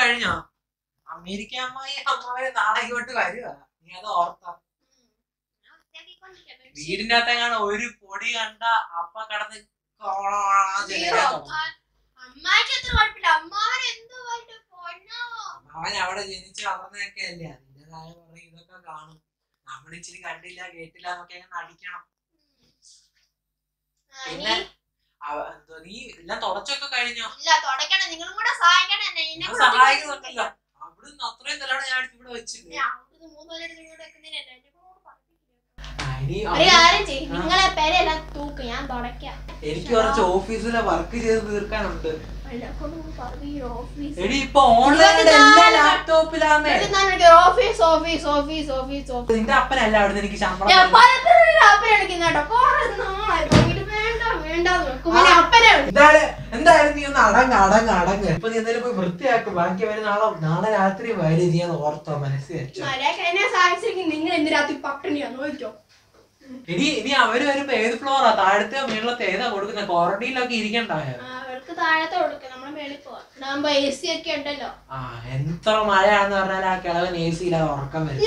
കഴിഞ്ഞോ? അമേരിക്ക അമ്മാവരെ നാളെ ഇങ്ങോട്ട് വരുക. നീ അത് ഓർത്താ? വീടിന്റെ അകത്തെങ്ങാണ് ഒരു പൊടി കണ്ട അപ്പ കടന്ന് അവൻ അവിടെ ജനിച്ചു വളർന്നൊക്കെ അല്ലേ, അതിൻ്റെതായ കുറെ ഇതൊക്കെ കാണും. നമ്മളിച്ചിരി കണ്ടില്ല കേട്ടില്ല എന്നൊക്കെ നടിക്കണം. പിന്നെ നീ എല്ലാം തുടച്ചൊക്കെ കഴിഞ്ഞോ? സഹായിക്കുന്നുണ്ടല്ലോ. അവിടുന്ന് അത്രയും നിലവിടെ ഞാൻ ഇവിടെ വെച്ചില്ല. എനിക്ക് കുറച്ച് ഓഫീസിലെ വർക്ക് ചെയ്ത് തീർക്കാനുണ്ട്. എടി ഇപ്പൊ ഓൺലൈനിൽ എല്ലാ ലാപ്ടോപ്പിലാണ്. നിന്റെ അപ്പനല്ല അവിടുന്ന് എനിക്ക് ശമ്പളം. എന്തായാലും നീ ഒന്ന് അടങ്ങ്. ഇപ്പൊ നീ എന്തായാലും പോയി വൃത്തിയാക്കും. ബാക്കി വരെ നാളെ രാത്രി വരെ നീ അത് ഓർത്തോ, മനസ്സിൽ വെച്ചോ. നിങ്ങൾ എന്ത് രാത്രി പട്ടിണിയാന്ന് ചോദിച്ചോ? ഇനി അവര് വരുമ്പോ ഏത് ഫ്ലോറാ, താഴത്തെ മേളത്തെ ഏതാ കൊടുക്കുന്ന? ക്വാറന്റൈനിലൊക്കെ ഇരിക്കണ്ടായോ? എത്ര മഴയാന്ന് പറഞ്ഞാൽ ആ കിളവൻ AC ഇല്ലാതെ ഉറക്കം വരും.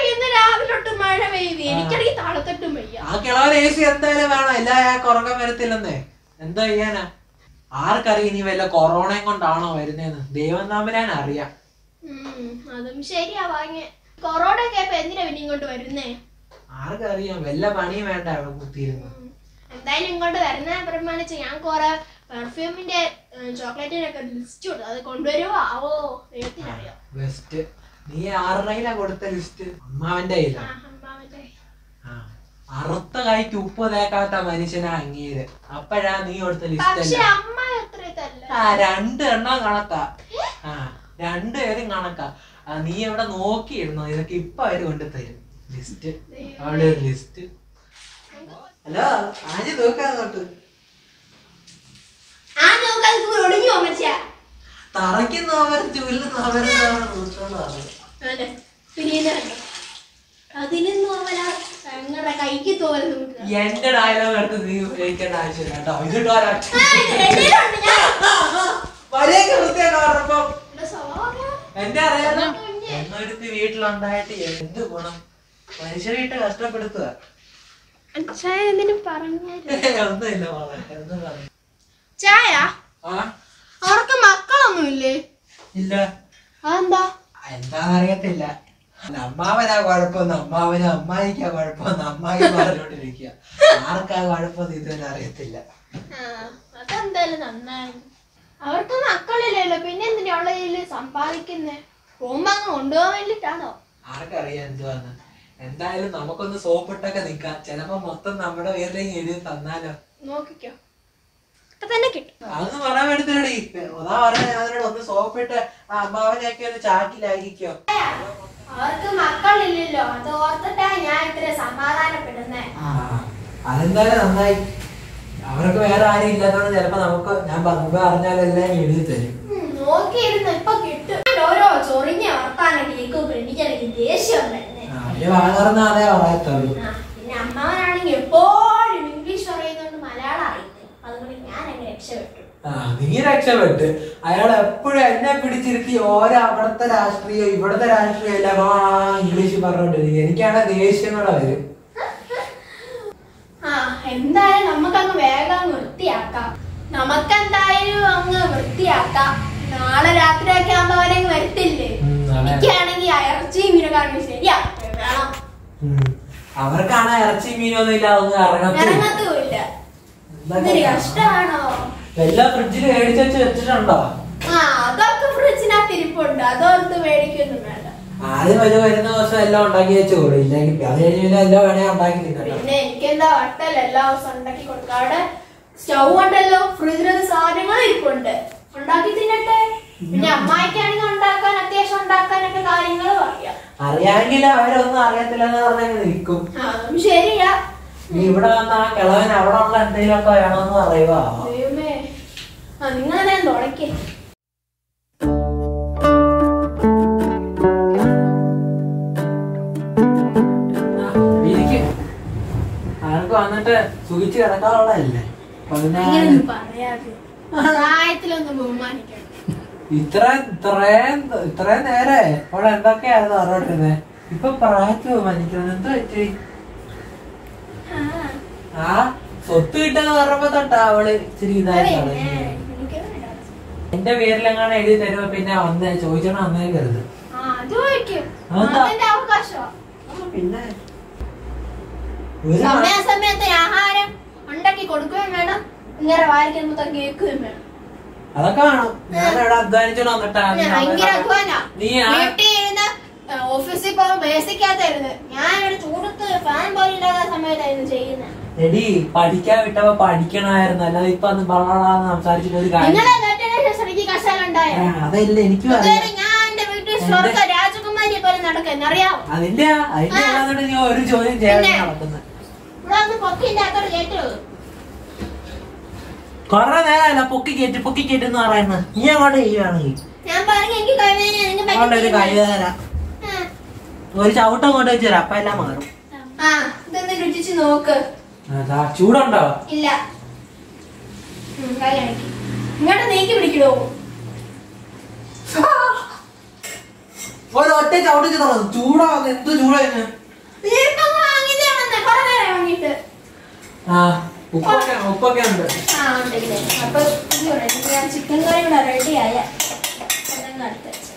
ആ കിളവൻ AC എന്തായാലും വേണം, എല്ലാവർക്കും ഉറക്കം വരത്തില്ലെന്നേ. എന്താ ചെയ്യാനാ? ആർക്കറിയാം ഇനി വല്ല കൊറോണയും കൊണ്ടാണോ വരുന്നേന്ന്? ദൈവം തമ്പുരാൻ അറിയാം. അതും ശരിയാ. കൊറോണ ഒക്കെ എന്തിനാ പിന്നെ ഇങ്ങോട്ട് വരുന്നേ? ആർക്കറിയാം, വല്ല പണിയും വേണ്ട അവിടെ കുത്തിയിരുന്നു. എന്തായാലും ഇങ്ങോട്ട് വരുന്ന പ്രമാണിച്ച് ഞാൻ കൊറേ പെർഫ്യൂമിന്റെ ചോക്ലേറ്റിനൊക്കെ ലിസ്റ്റ് കൊടുത്തു. അത് കൊണ്ടുവരുവോ ആവോ ദൈവത്തിനറിയാം. ബെസ്റ്റ്. നീ ആരുടെയിലാ കൊടുത്ത ലിസ്റ്റ്? അമ്മാവന്റെ കയ്യിലാ? അറുത്ത കൈക്ക് ഉപ്പ് തേക്കാത്ത മനുഷ്യനാ അങ്ങേര്. അപ്പഴാ നീ കൊടുത്ത ലിസ്റ്റ്. 2 എണ്ണം കണക്കാ. 2 പേരും കണക്കാ. നീ എവിടെ നോക്കിയിരുന്നോ? ഇതൊക്കെ ഇപ്പൊ അവര് കൊണ്ടുതരും ലിസ്റ്റ്. അവിടെ ഒരു ലിസ്റ്റ്. ഹലോ, ആദ്യം നോക്കാന്നോട്ട് തറയ്ക്കുന്ന എന്റെ ഡയലോഗ് എടുത്ത് നീ ഉപയോഗിക്കേണ്ട ആവശ്യമില്ല കേട്ടോ. എന്റെ അറിയാലോ, എന്നൊരുത്തി വീട്ടിലുണ്ടായിട്ട് എന്ത് ഗുണം? മനുഷ്യരായിട്ട് കഷ്ടപ്പെടുത്തുക. ഒന്നുമില്ല മോളെ, എന്ത് പറഞ്ഞു? ചായ അവർക്ക് മക്കളൊന്നുമില്ലേ? ഇല്ല. അതെന്താ? എന്താന്നറിയത്തില്ല. അമ്മാവനാ കുഴപ്പമെന്ന് അമ്മാവന്, അമ്മായിക്കാ കുഴപ്പമെന്ന് അമ്മായി പറഞ്ഞോണ്ടിരിക്കുക. ആർക്കാ കുഴപ്പമെന്ന് ഇതുവരെ അറിയത്തില്ല. അതെന്തായാലും നന്നായി. അവർക്ക് മക്കളില്ലല്ലോ, പിന്നെ എന്തിനാ ഉള്ള കയ്യില് സമ്പാദിക്കുന്നേ? പോകുമ്പോ അങ്ങ് കൊണ്ടുപോകാൻ വേണ്ടിട്ടാണോ? ആർക്കറിയാം എന്തുവാന്ന്. എന്തായാലും നമുക്കൊന്ന് സോപ്പിട്ടൊക്കെ നിക്കാം. ചിലപ്പോ മൊത്തം നമ്മുടെ പേരിലേക്ക് എഴുതി തന്നാലോ? നോക്കിക്കോ, ഇപ്പൊ തന്നെ കിട്ടും. അതൊന്ന് പറയാൻ വേണ്ടിട്ടടി ഒതാ പറഞ്ഞ ഞാനോട് ഒന്ന് സോപ്പിട്ട് ആ അമ്മാവനെയൊക്കെ ഒന്ന് ചാക്കിലാക്കിക്കോ. അവർക്ക് മക്കളില്ലല്ലോ, അത് ഓർത്തിട്ടാ ഞാൻ ഇത്ര സമാധാനപ്പെടുന്നേ. അതെന്തായാലും നന്നായി. അവർക്ക് വേറെ ആരും ഇല്ലാത്തതുകൊണ്ട് ചിലപ്പോ നമുക്ക് ഞാൻ മുമ്പ് അറിഞ്ഞാലെല്ലാം എഴുതി തരും. നോക്കിയിരുന്നു ഇപ്പൊ കിട്ടും. ഓരോ ചൊറിഞ്ഞ വർത്താനൊക്കെ കേൾക്കുമ്പോ എനിക്കാണെങ്കിൽ ദേഷ്യം വരുന്നേ. വളർന്ന അതേ പറയത്തുള്ളൂ. പിന്നെ അമ്മാവനാണെങ്കിൽ എപ്പോഴും ഇംഗ്ലീഷ് പറയുന്നോണ്ട് മലയാളം അറിയില്ല. അതുകൊണ്ട് ഞാൻ അങ്ങ് രക്ഷപ്പെട്ടു. നീ രക്ഷപ്പെട്ട്. അയാൾ എപ്പോഴും എന്നെ പിടിച്ചിരുത്തി ഓരോ അവിടുത്തെ രാഷ്ട്രീയം ഇവിടുത്തെ രാഷ്ട്രീയം എല്ലാം ഇംഗ്ലീഷ് പറഞ്ഞോണ്ടിരിക്കും. എനിക്കാണ് ദേഷ്യം കൂടെ വരും. എന്തായാലും നമുക്കങ്ങ് വേഗം വൃത്തിയാക്കാം. നമുക്കെന്തായാലും അങ്ങ് വൃത്തിയാക്കാം. നാളെ രാത്രിയൊക്കെ ആകുമ്പോ അവരങ്ങ് വരത്തില്ലേ? എനിക്കാണെങ്കിൽ ഇറച്ചി മീനൊക്കെ ശരിയാ വേണം. അവർക്കാണ് ഇറച്ചി മീനൊന്നും ഇല്ല, ഒന്നും ഇറങ്ങത്തുമില്ല. കഷ്ടമാണോ? എല്ലാം ഫ്രിഡ്ജിൽ മേടിച്ചു വെച്ചിട്ടുണ്ടോ? അതൊക്കെ ഫ്രിഡ്ജിനകത്ത് ഇരിപ്പുണ്ട്, അതോർത്ത് മേടിക്കൊന്നും വേണ്ട. ആദ്യം വരുന്ന ദിവസം എല്ലാം ഉണ്ടാക്കി വെച്ചോളൂ, ഇല്ലെങ്കിൽ അത് കഴിഞ്ഞ എല്ലാം വേണേ ഉണ്ടാക്കി തിന്നണം. പിന്നെ എനിക്കെന്താ വട്ടല്ല എല്ലാ ദിവസം ഉണ്ടാക്കി കൊടുക്കാം. അവിടെ സ്റ്റൗ ഉണ്ടല്ലോ, ഫ്രിഡ്ജിലത് സാധനങ്ങൾ ഇരിപ്പുണ്ട്, ഉണ്ടാക്കി തിന്നട്ടെ. പിന്നെ അമ്മായിക്കാണെങ്കിൽ ഉണ്ടാക്കാൻ അത്യാവശ്യം ഉണ്ടാക്കാനൊക്കെ കാര്യങ്ങളും അറിയാം. അറിയാമെങ്കിൽ അവരൊന്നും അറിയത്തില്ലെന്ന് പറഞ്ഞാൽ നിൽക്കും. ശരിയാ. നീ ഇവിടെ വന്ന ആ കിളവൻ അവിടെ ഉള്ള എന്തെങ്കിലുമൊക്കെ വേണമെന്ന് പറയുക. നിങ്ങളെ തുടക്കേ. ആർക്ക് വന്നിട്ട് സുഖിച്ച് കിടക്കാനുള്ളതല്ലേ? പറയാതെ പ്രായത്തിലൊന്നും ബഹുമാനിക്കണം. ഇത്രയും നേരെ അവൾ എന്തൊക്കെയായിരുന്നു പറഞ്ഞോണ്ടിരുന്നേ. ഇപ്പൊ പ്രായത്ത് മനിക്കുന്നത് എന്താ പറ്റി? ആ സ്വത്ത് കിട്ടാന്ന് പറഞ്ഞപ്പോ തൊട്ടാ അവള് ഇച്ചിരി ഇതായി തുടങ്ങി. എന്റെ പേരിലെങ്ങാണ് എഴുതി തരുമ്പോ പിന്നെ വന്ന് ചോദിച്ചോണ്ട് വന്നേ കരുത്. പിന്നെ സമയാസമയത്ത് ആഹാരം ഉണ്ടാക്കി കൊടുക്കുകയും വേണം, ഇങ്ങനെ വായിക്കുമ്പോ കേൾക്കുകയും വേണം. അതൊക്കെ വേണം. ഞാനിവിടെ അധ്വാനിച്ചോണ്ട് വന്നിട്ടാ. ഭയങ്കര അധ്വാനാ. വീട്ടിൽ ഇരുന്ന് ഓഫീസിൽ പോകുമ്പോ ബേസിക്കാത്തായിരുന്നു. ഞാൻ ഇവിടെ ചൂടത്ത് ഫാൻ പോലും ഇല്ലാത്ത സമയത്തായിരുന്നു ചെയ്യുന്നത്. എടി പഠിക്കാൻ വിട്ടപ്പോ പഠിക്കണമായിരുന്നു, അല്ലാതെ ഇപ്പൊ അന്ന് ബളാന്ന് സംസാരിച്ചിട്ട് ഒരു കാര്യം. അതല്ല എനിക്ക് രാജകുമാരി പോലെ നടക്കുന്ന അറിയാമോ? അതിന്റെ ഞാൻ ഒരു ചോദ്യം ചെയ്യാൻ നടക്കുന്നത്. കൊറേ നേരമല്ല പൊക്കി കേട്ടെന്ന് പറയുന്നത്. നീ അങ്ങോട്ട് ചെയ്യുവാണെങ്കിൽ ഒരു കൈവേദന ഒരു ചവിട്ടം കൊണ്ട് വെച്ചു തരാം, അപ്പൊ എല്ലാം മാറും. രുചിച്ച് നോക്ക്. ചൂടുണ്ടോ? ഇല്ല. ഇങ്ങോട്ട് നീക്കി പിടിക്കണോ? ഒറ്റ ചവിട്ടിച്ച് തുടങ്ങും. ചൂടാവുന്നു. എന്ത് ചൂടായിരുന്നു? ഉപ്പൊക്കെ ഉണ്ട്. അപ്പൊ ചിക്കൻ കറി കൂടെ റെഡി ആയ